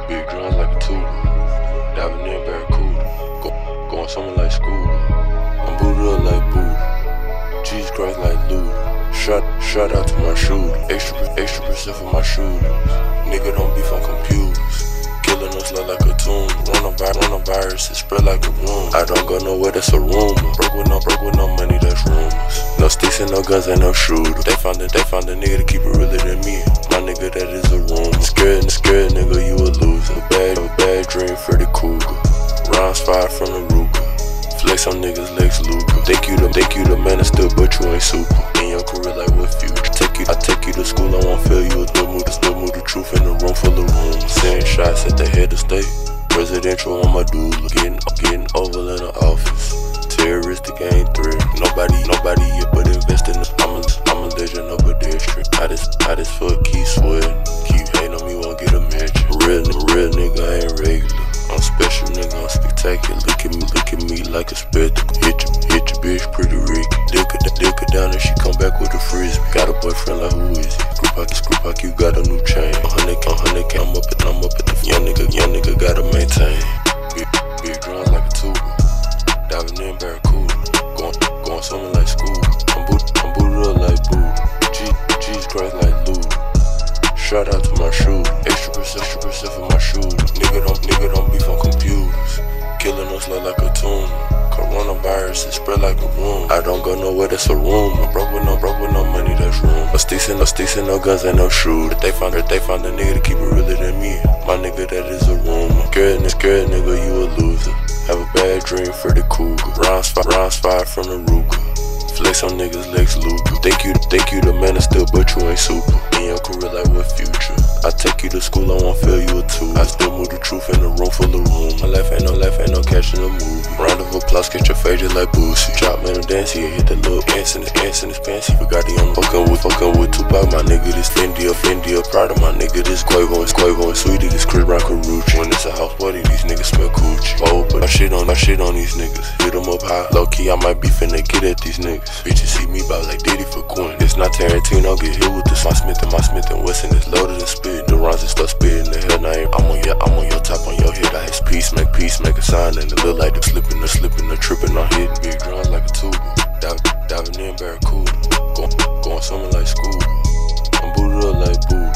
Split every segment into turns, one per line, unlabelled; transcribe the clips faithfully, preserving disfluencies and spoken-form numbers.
Big drums like a tuba. Diving in barracuda. Go, going somewhere like school. I'm booted up like Buddha. Jesus Christ like Luda. Shot, shot out to my shooter. Extra, extra percent for my shooters. Nigga don't beef on computers. Killing us look like a tomb. Coronavirus, coronavirus, it spread like a wound. I don't go nowhere, that's a rumor. Broke with no, broke with no money, that's rumors. No sticks and no guns and no shooter. They found it, they found a nigga to keep it realer than me. My nigga, that is a rumor. Scared, scared nigga, you a loser. A bad, a bad dream, Freddy Krueger. Rounds fired from the Ruger. Flex on niggas, Lex Luger. Think you the, think you the man of still, but you ain't super. In your career, like what future? Take you, I take you to school, I won't fail you. Still move, still move the truth in a room full of rooms. Sending shots at the head of state. Presidential on my doula. Getting, getting oval in the office. Terroristic ain't threat. Nobody, nobody yet but invest in the. I'm a, I'm a legend of a district. Hot as, hot as fuck, keep sweating. Keep hating on me, won't get a mention. Real, real nigga ain't regular. I'm special, nigga, I'm spectacular. Look at me, look at me like a spectacle. Hit your, hit your bitch pretty Ricky. Dick her, dick her down and she come back with a frisbee. Got a boyfriend like who is he? Screw pocket, screw pocket, you got a new chain. A hundred, a hundred, I'm up at, I'm up at the young nigga, young nigga gotta maintain. Big, big drums like a tuba. Diving in barracuda. Going, going somewhere like school. I'm boot, I'm booted up like Buddha. Jesus Christ like Luda. Shout out to my shooter. Extra percent, extra percent for my shooter. Nigga don't, nigga don't beef on computers. Killing us look like a tomb. Coronavirus, it spread like a wound. I don't go nowhere, that's a rumor. Broke with no, broke with no money, that's rumor. No sticks and no sticks and no guns and no shooter. They found it, they found a nigga to keep it realer than me. My nigga, that is a rumor. Scared, scared nigga, you a loser. Have a bad dream, Freddy Krueger. Rounds, rounds fired from the Ruger. Flex on niggas, Lex Luger. Think you, think you the man of still, but you ain't super. In your career, like what future? I take you to school, I won't fail you a two. I still move the truth in a room full of room. My life ain't no life, ain't no catching a movie. Round of applause, get your face just like Boosie. Drop man, I'm dancing, yeah, hit the little ants in his ants in his pants. He forgot he on fucking with, fucking with Tupac. My nigga, this Fendi, Fendi, proud of my nigga, this Quavo, it's Quavo, and Sweetie, this Chris Brown Carucci. When it's a house party, these niggas smell coochie. Oh, but my shit on, my shit on these niggas. Hit them up high, low key, I might be finna get at these niggas. Bitches see me bout like Diddy for Quinn. It's not Tarantino, get hit with this. My Smith and my Smith and Wesson is loaded and spit. The runs and stuff spitting the hell name. I'm on your, I'm on your top, on your head. I hit peace, make peace, make a sign, and it look like the slipping, the slipping, the tripping. I hit big drums like a tuba. Dive, diving in barracuda. Going, going somewhere like school. I'm booted up like Buddha.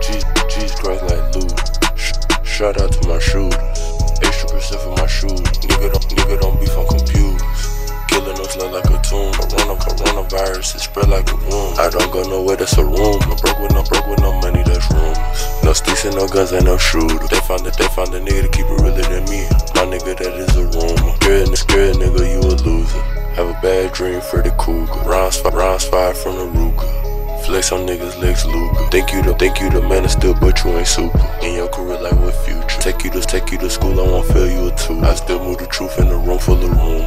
Jesus Christ like Luda. Sh shout out to my shooters. Extra percent for my shooters. Nigga don't, nigga don't beef on computers. Killing us look like a tomb. Corona, coronavirus, it spread like a wound. I don't go nowhere, that's a rumor. Broke with no, broke with no money, that's rumors. No sticks and no guns and no shooter. They found it, they found a nigga to keep it realer than me. My nigga, that is a rumor. Scared, scared nigga, you a loser. Have a bad dream, Freddy Krueger. Rounds, rounds fired from the Ruger. Flex on niggas, Lex Luger. Think you the, think you the man of still, but you ain't super. In your career, like what future? Take you to, take you to school, I won't fail you a two. I still move the truth in a room full of rooms.